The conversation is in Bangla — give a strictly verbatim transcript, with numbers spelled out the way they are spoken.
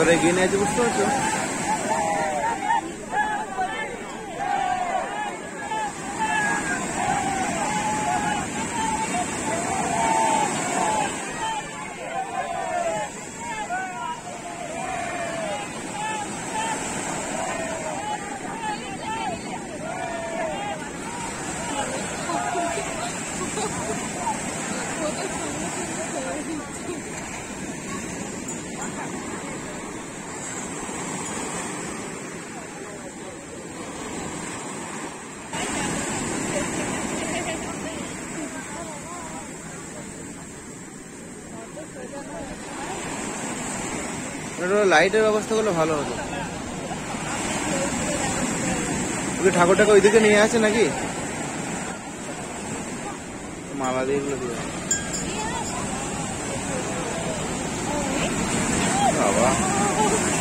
কতটা এগিয়ে নিয়ে আছে বুঝতে পারছো? লাইটের ব্যবস্থা করলে ভালো হতো। ঠাকুরটাকে ওইদিকে নিয়ে আছে নাকি? মালা দিয়ে এগুলো দিয়ে বাবা।